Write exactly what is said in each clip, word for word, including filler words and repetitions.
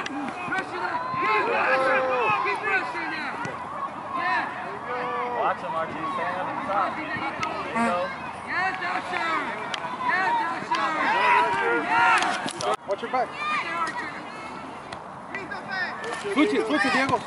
Watch him, Archie. Stand up at the top. There you go. Yes, Usher! Yes, Usher! Yes! Watch your back. Switch it, switch it, Diego.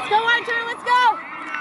Let's go, Archer, let's go!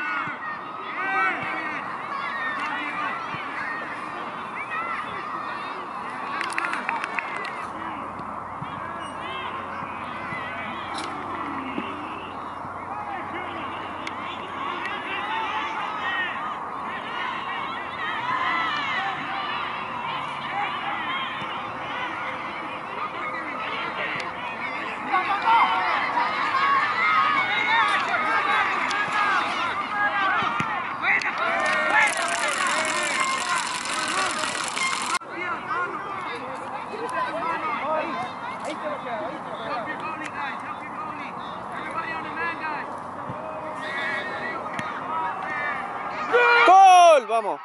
¡Gol! ¡Vamos!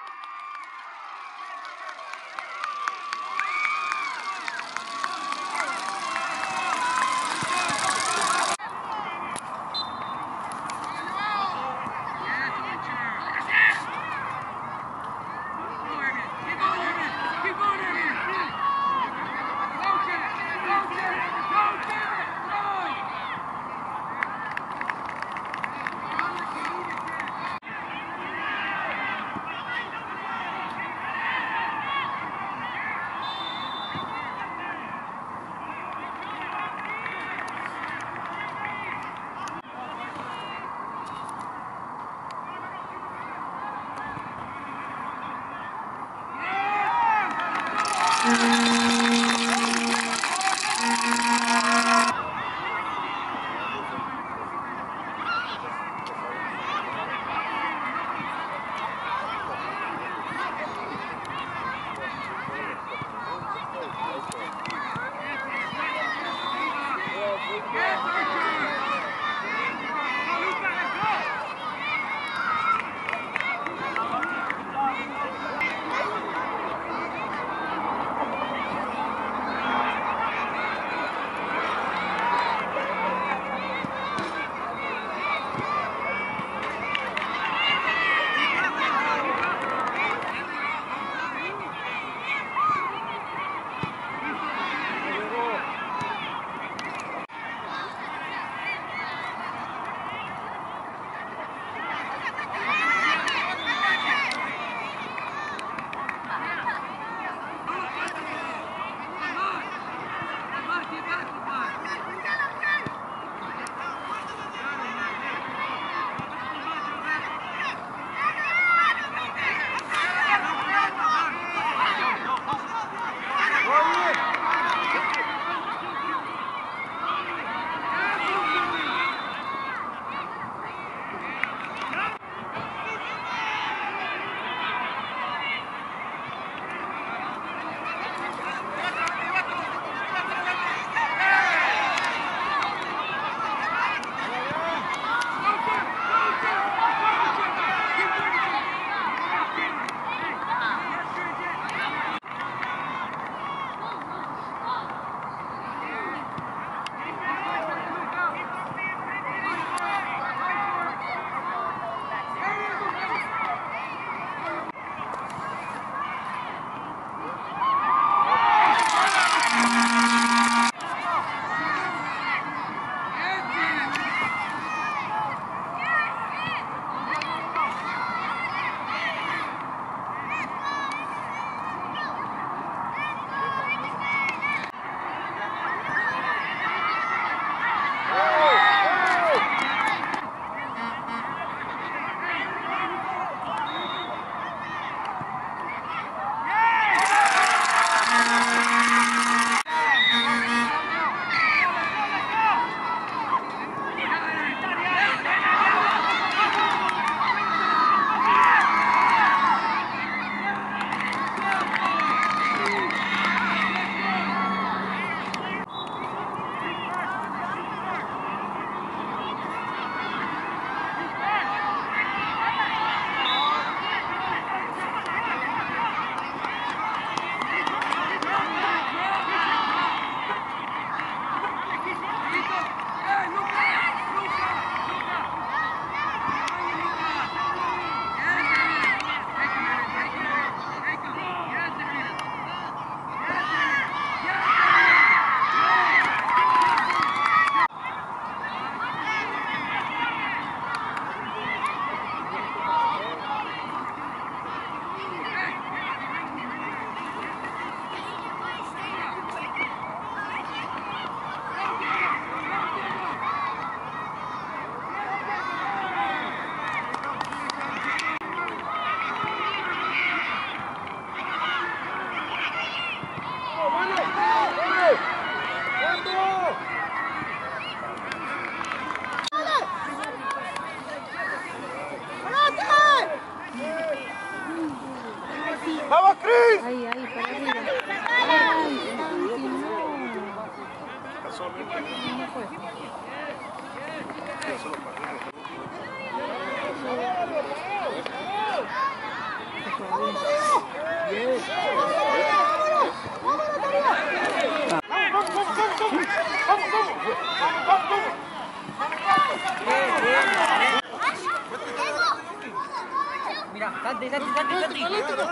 Mira, Santi, Santi, Santi, Santi.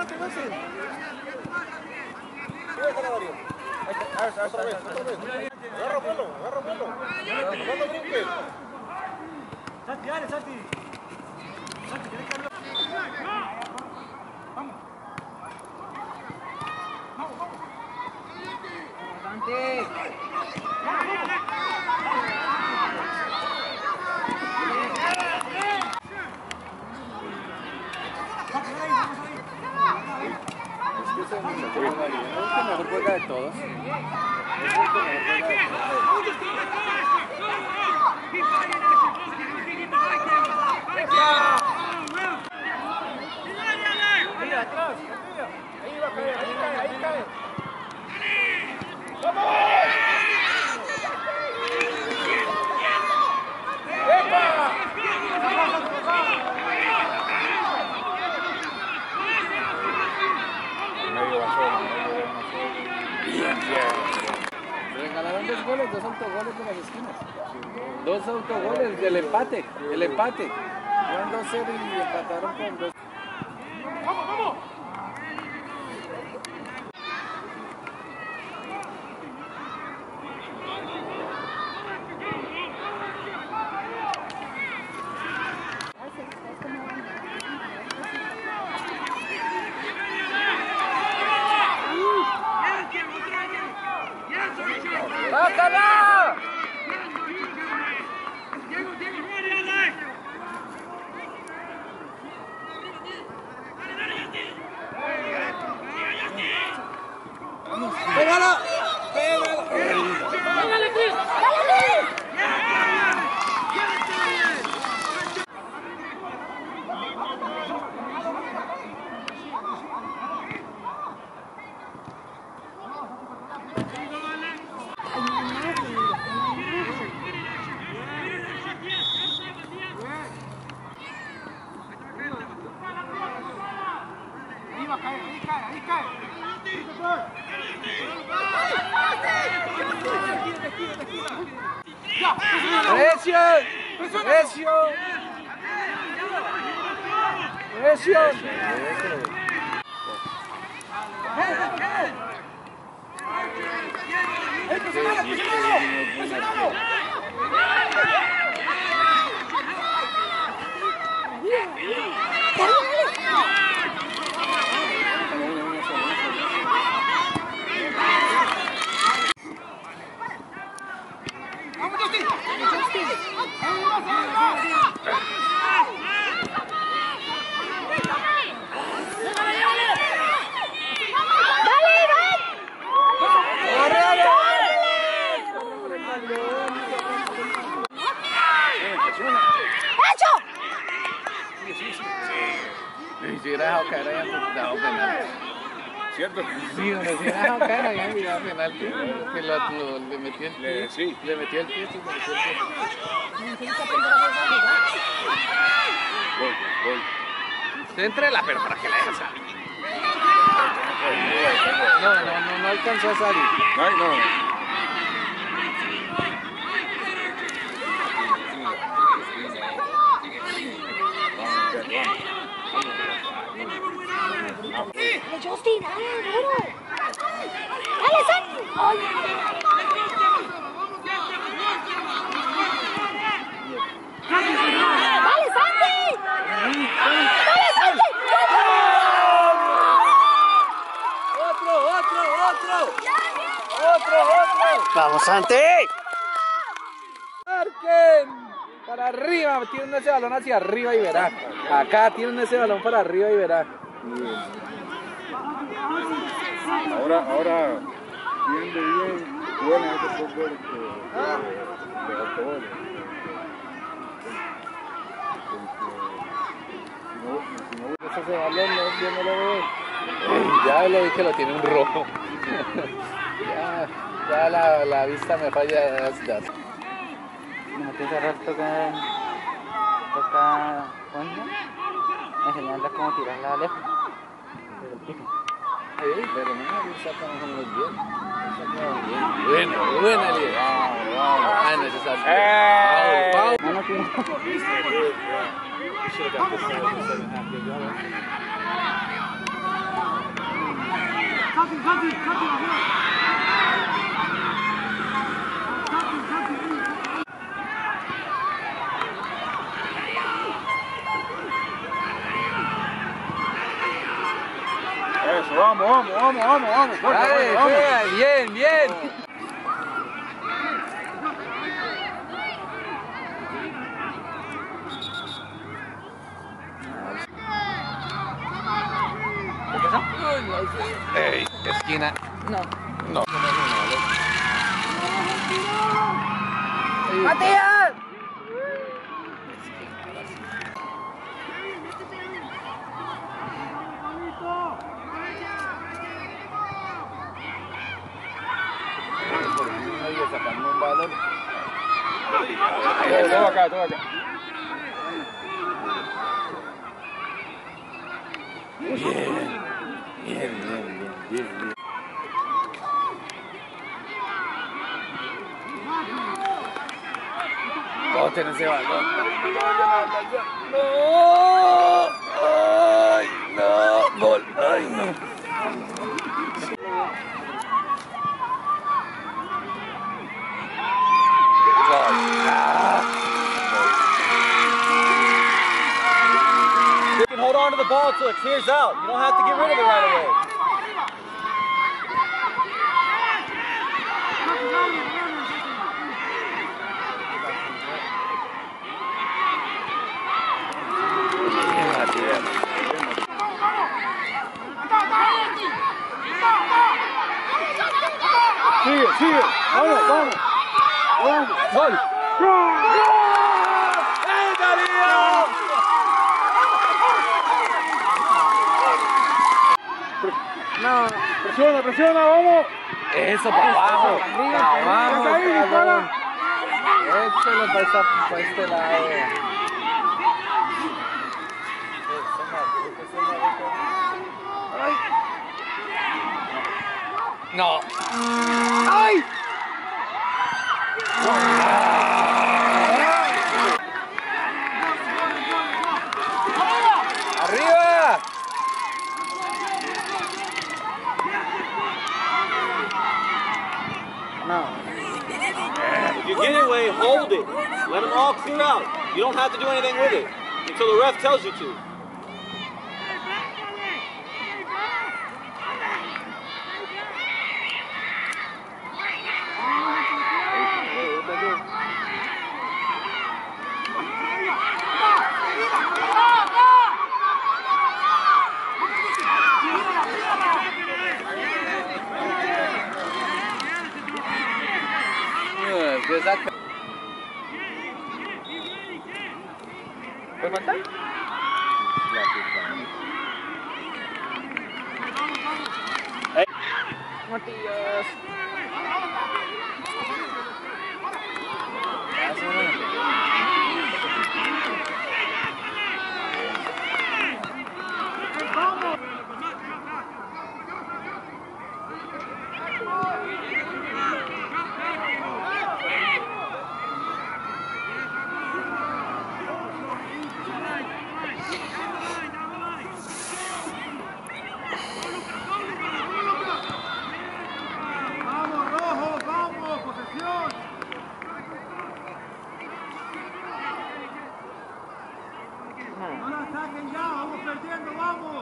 Agarra pelo, agarra pelo. No te brinques. Santi, dale, Santi. Santi, tenés que hablar. Vamos. Vamos, vamos. Santi. Es el mejor juega de todos. Es el mejor juega de todos. Ahí atrás. Ahí va a caer, ahí cae, ahí cae. ¡Vamos! ¡Epa! Medio basón, medio Se regalaron dos goles, dos autogoles de las esquinas. Dos autogoles del empate, el empate. Iban dos cero y empataron con dos. ¡Vamos, vamos! ¡Sácala! ¡Pégala! ¡Pégala! ¡Dale, Luis! ¡Dale, Luis! Ahí va a caer, ahí cae, ahí cae. ¡Presión! ¡Presión! ¡Presión! Si hubiera dejado caer, habían dado penal. ¿Cierto? Sí, donde si hubiera dejado caer, habían mirado penal. Que lo, lo, le metió el pie. Le, sí. Le metió el pie, sí, le metió el pie. Gol, gol. Céntrela, pero para que la deje salir. No, no, no, no alcanzó a salir. Ay, no. Dale, Justin, dale, duro. Dale, Santi. Ay. Dale, Santi. Dale, Santi. ¡Otro, otro, otro! ¡Otro, otro! ¡Vamos, Santi! ¡Marquen! Para arriba, tienen ese balón hacia arriba y verá. Acá tienen ese balón para arriba y verá. Ahora, ahora, viendo bien, bueno, ese fútbol de autogol. Ese balón no, yo no lo veo. Ya le dije que lo tiene un rojo. Ya, ya la, la vista me falla hasta. No te cerrar, toca. Toca. ¿Cómo se llama? Enseñarla cómo tirarla lejos. Desde el piso. Sí, pero no, sacamos unos bien. Sacamos bien. Bueno, buena liga. Ah, no, eso es así. Foul, foul. No, no tiene. Santi, Santi, Santi, afuera. Santi, Santi, Eso, vamos, vamos, vamos, vamos, vamos. Fuerte, Dale, fuerte, vamos. juega, bien, bien. ¿Qué pasó? Ey, esquina. No. No. ¡Matías! Sacando un balón. Todo acá, todo acá. Bien, bien, bien, bien, bien, bien. Boten ese balón. No, ay, no, gol, ay, no. You can hold on to the ball until it clears out. You don't have to get rid of it right away. Sigue, sigue. Vamos, vamos. Vamos. Gol. ¡Eh, Darío! No. Presiona, presiona, vamos. Eso, para abajo. Para abajo, ahí, cabrón. dispara. Échalo para, esta, para este lado. No. ¡Ay! ¡Arriba! No. If you get it away, hold it. Let them all clear out. You don't have to do anything with it until the ref tells you to. Exacto. ¿Puede faltar? Matías. Vamos, rojo, vamos, posesión. No la saquen ya, vamos perdiendo, vamos.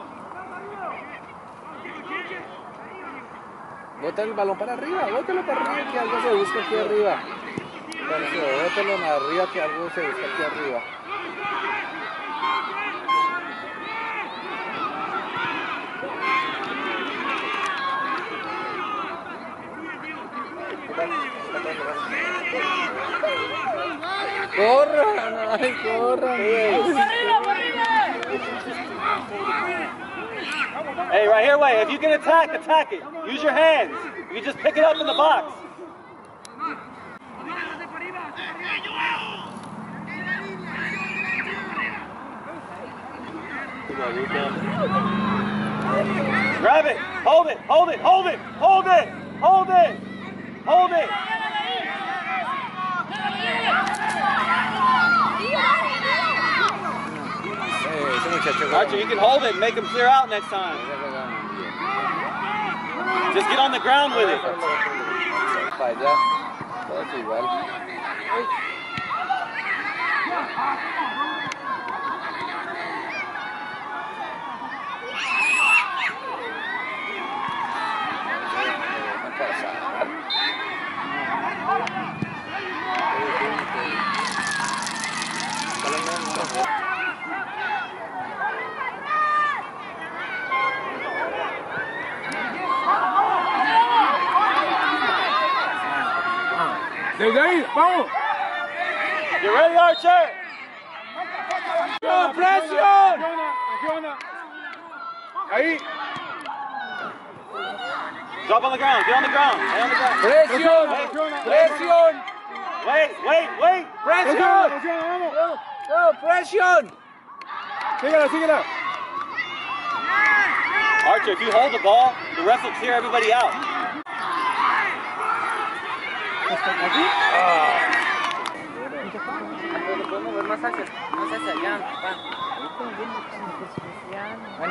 Bota el balón para arriba, bótalo para arriba que algo se busca aquí arriba. Bótalo arriba que algo se busca aquí arriba. Corran, ay, corran. Hey, right here, wait. If you can attack, attack it. Use your hands. You just pick it up in the box. Grab it. Hold it. Hold it. Hold it. Hold it. Hold it. Hold it. Archer, you can hold it and make him clear out next time. Just get on the ground with it. Para allá, todos igual. Desde ahí, vamos. You ready, Archer? ¡No, presión! Ahí. Drop on the ground. Get on the ground. Lay on the ground. Presión, presión, Wait, wait, wait. presión. Vamos. No, presión. Síguela, síguela. Archer, if you hold the ball, the ref will clear everybody out. Podemos mover más hacia, más hacia allá, papá. Bueno.